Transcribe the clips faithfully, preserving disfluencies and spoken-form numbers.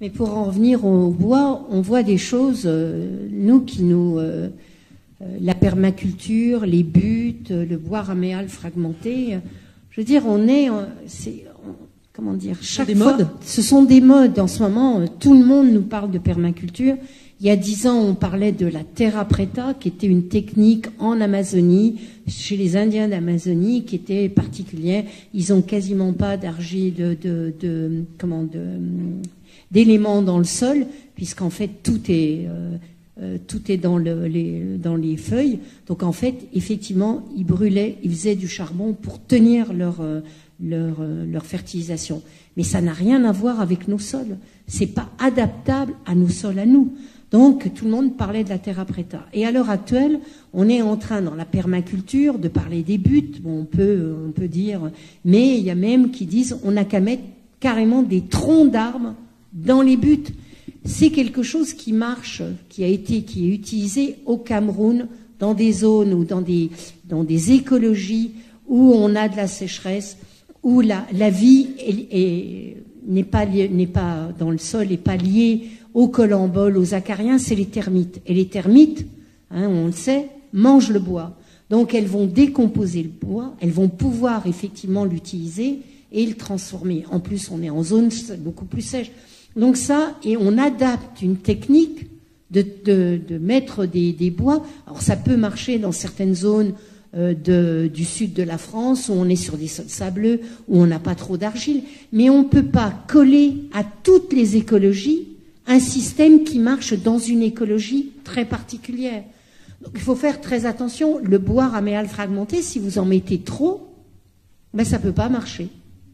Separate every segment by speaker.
Speaker 1: Mais pour en revenir au bois, on voit des choses, euh, nous, qui nous... Euh, euh, la permaculture, les buttes, le bois raméal fragmenté. Euh, je veux dire, on est... c'est, on, comment dire, chaque
Speaker 2: des
Speaker 1: fois,
Speaker 2: modes.
Speaker 1: Ce sont des modes. En ce moment, euh, tout le monde nous parle de permaculture. Il y a dix ans, on parlait de la terra preta, qui était une technique en Amazonie, chez les Indiens d'Amazonie, qui était particulière. Ils ont quasiment pas d'argile, de, de, de comment, de, d'éléments dans le sol, puisqu'en fait tout est euh, euh, tout est dans, le, les, dans les feuilles. Donc en fait, effectivement, ils brûlaient, ils faisaient du charbon pour tenir leur euh, leur, euh, leur fertilisation. Mais ça n'a rien à voir avec nos sols. C'est pas adaptable à nos sols à nous. Donc, tout le monde parlait de la terra preta. Et à l'heure actuelle, on est en train, dans la permaculture, de parler des buttes. Bon, on peut, on peut dire, mais il y a même qui disent, on n'a qu'à mettre carrément des troncs d'arbres dans les buttes. C'est quelque chose qui marche, qui a été, qui est utilisé au Cameroun, dans des zones ou dans des, dans des écologies où on a de la sécheresse, où la, la vie est, est, n'est pas, n'est pas dans le sol, n'est pas liée aux colamboles, aux acariens, c'est les termites. Et les termites, hein, on le sait, mangent le bois. Donc elles vont décomposer le bois, elles vont pouvoir effectivement l'utiliser et le transformer. En plus, on est en zone beaucoup plus sèche. Donc ça, et on adapte une technique de, de, de mettre des, des bois. Alors ça peut marcher dans certaines zones euh, de, du sud de la France, où on est sur des sols sableux, où on n'a pas trop d'argile, mais on ne peut pas coller à toutes les écologies un système qui marche dans une écologie très particulière. Donc il faut faire très attention. Le bois raméal fragmenté, si vous en mettez trop, ben ça ne peut pas marcher.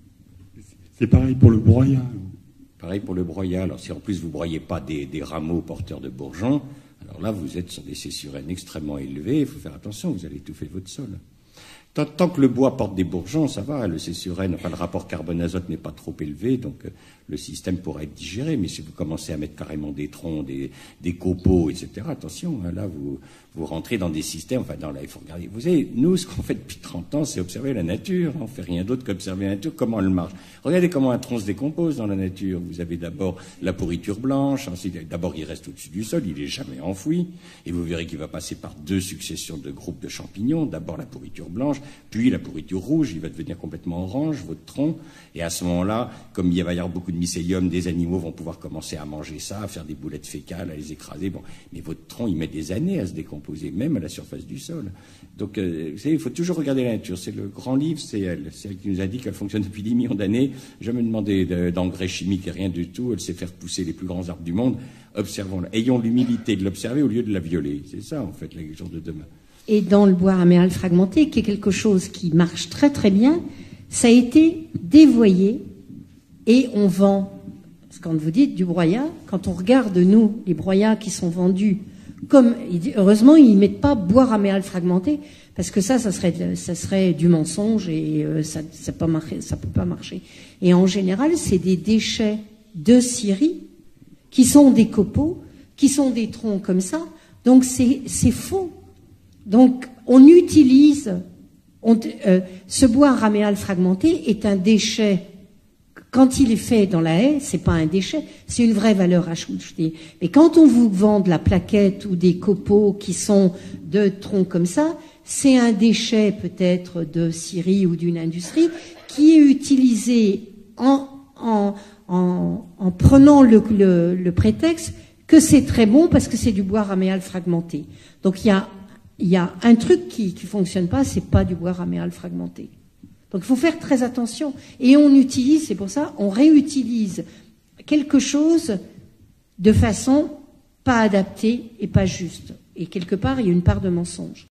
Speaker 3: C'est pareil pour le broyat.
Speaker 4: Pareil pour le broyat. Alors si en plus vous ne broyez pas des, des rameaux porteurs de bourgeons, alors là vous êtes sur des cessurènes extrêmement élevées, il faut faire attention, vous allez étouffer votre sol. Tant, tant que le bois porte des bourgeons, ça va, le cessurène, enfin le rapport carbone-azote n'est pas trop élevé, donc euh, le système pourra être digéré. Mais si vous commencez à mettre carrément des troncs, des, des copeaux, et cetera, attention, hein, là vous, vous rentrez dans des systèmes, enfin dans la, il faut regarder. Vous savez, nous, ce qu'on fait depuis trente ans, c'est observer la nature. On fait rien d'autre qu'observer la nature, comment elle marche. Regardez comment un tronc se décompose dans la nature. Vous avez d'abord la pourriture blanche, ensuite, d'abord il reste au-dessus du sol, il n'est jamais enfoui, et vous verrez qu'il va passer par deux successions de groupes de champignons. D'abord la pourriture blanche, puis la pourriture rouge, il va devenir complètement orange, votre tronc, et à ce moment-là, comme il va y avoir beaucoup de mycélium, des animaux vont pouvoir commencer à manger ça, à faire des boulettes fécales, à les écraser. Bon, mais votre tronc, il met des années à se décomposer, même à la surface du sol. Donc, euh, vous savez, il faut toujours regarder la nature. C'est le grand livre, c'est elle. C'est elle qui nous a dit qu'elle fonctionne depuis dix millions d'années. Jamais demandé d'engrais chimiques et rien du tout. Elle sait faire pousser les plus grands arbres du monde. Observons-la. Ayons l'humilité de l'observer au lieu de la violer. C'est ça, en fait, la chose de demain.
Speaker 1: Et dans le bois raméal fragmenté, qui est quelque chose qui marche très très bien, ça a été dévoyé et on vend, parce que quand vous dites du broyat, quand on regarde, nous, les broyats qui sont vendus, comme, heureusement, ils ne mettent pas bois raméal fragmenté, parce que ça, ça serait, ça serait du mensonge et euh, ça ne peut pas marcher. Et en général, c'est des déchets de scierie qui sont des copeaux, qui sont des troncs comme ça, donc c'est faux. Donc, on utilise, on, euh, ce bois raméal fragmenté est un déchet. Quand il est fait dans la haie, c'est pas un déchet, c'est une vraie valeur ajoutée. Mais quand on vous vend de la plaquette ou des copeaux qui sont de troncs comme ça, c'est un déchet peut-être de scierie ou d'une industrie qui est utilisé en, en, en, en prenant le, le, le prétexte que c'est très bon parce que c'est du bois raméal fragmenté. Donc il y a Il y a un truc qui ne fonctionne pas, c'est pas du bois raméal fragmenté. Donc il faut faire très attention. Et on utilise, c'est pour ça, on réutilise quelque chose de façon pas adaptée et pas juste. Et quelque part, il y a une part de mensonge.